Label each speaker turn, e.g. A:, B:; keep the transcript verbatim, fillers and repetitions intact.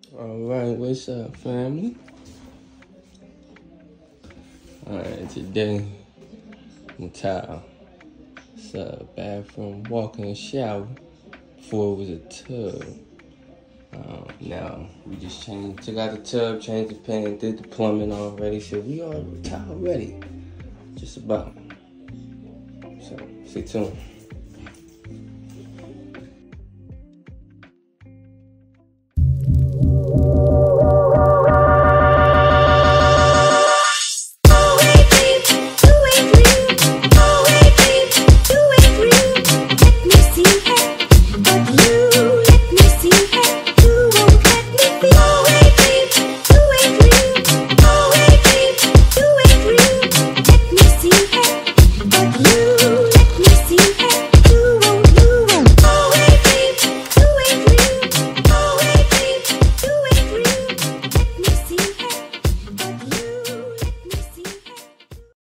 A: Alright, what's up, family? Alright, today, I'm tired. It's a bathroom, walk-in shower. Before it was a tub. Um, now, we just changed, took out the tub, changed the pan, did the plumbing already. So we are tired already. Just about. So, stay tuned.